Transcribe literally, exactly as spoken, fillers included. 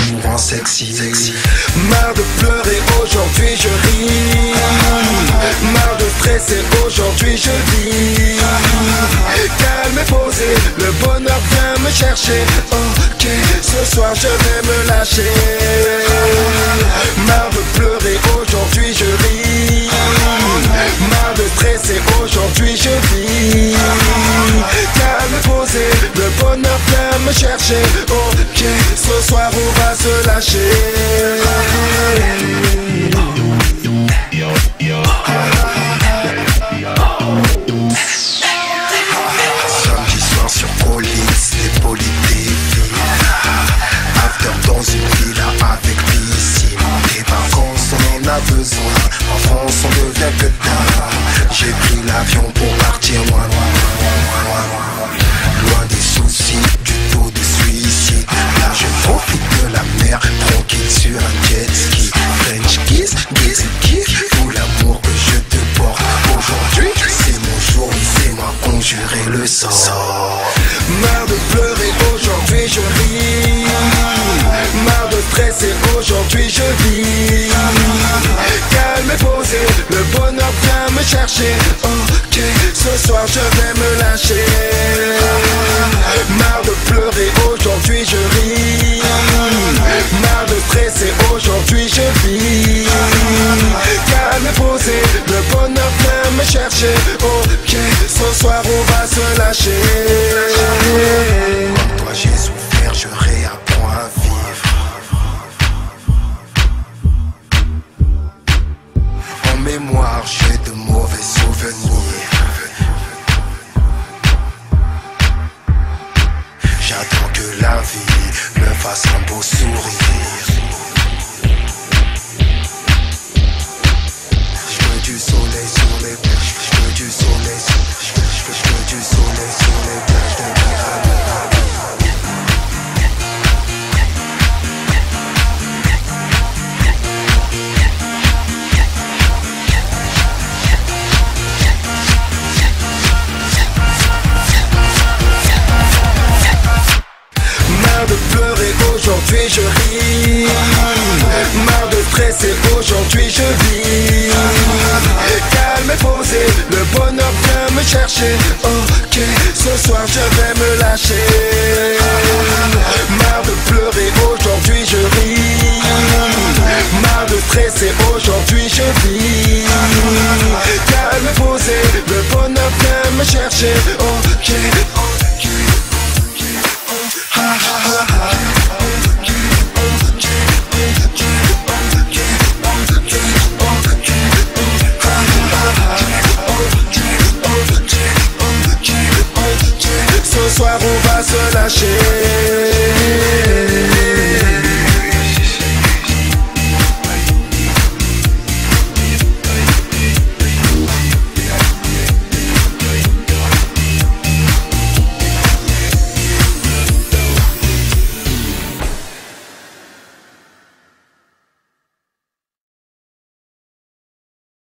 l'amour en sexy, sexy. Marre de pleurer, aujourd'hui je ris. Marre de stresser, aujourd'hui je vis. Calme et posé, le bonheur vient me chercher. Ok, ce soir je vais me lâcher. Marre de pleurer, aujourd'hui je ris. Marre de stresser, aujourd'hui je vis. Calme et posé, le bonheur vient me chercher. Ok, ce soir on va se lâcher. Samedi soir sur Collins, les polis T V. After dans une villa avec piscine. Des vacances on en a besoin. En France on devient que tard. J'ai pris l'avion pour partir loin, loin, loin, loin, loin. Loin des soucis, du taux de suicide. Là je profite de la mer, tranquille sur un jet ski. French kiss, kiss, kiss. Tout l'amour que je te porte. Aujourd'hui c'est mon jour, laissez-moi conjurer le sort. Marre de pleurer, aujourd'hui je ris. Marre de stresser, aujourd'hui je vis. Calme et posé, le bonheur vient me chercher. Ok, ce soir je vais me lâcher. Marre de pleurer, aujourd'hui je ris. Marre de stresser, aujourd'hui je vis. Calme et posé, le bonheur vient me chercher. Ok, ce soir on va se lâcher. Comme toi j'ai souffert, je réapprends à vivre. En mémoire j'ai de mauvais souvenirs. J'attends que la vie me fasse un beau sourire. Je veux du soleil sur les plages. Je veux du soleil sur je veux, je veux, je veux du soleil sur les plages de Miami. Marre de pleurer, aujourd'hui je ris. Marre de stresser, aujourd'hui je vis. Calme et posé, le bonheur vient me chercher. Ok, ce soir je vais me lâcher. Marre de pleurer, aujourd'hui je ris. Marre de stresser, aujourd'hui je vis. Calme et posé, le bonheur vient me chercher. Ok,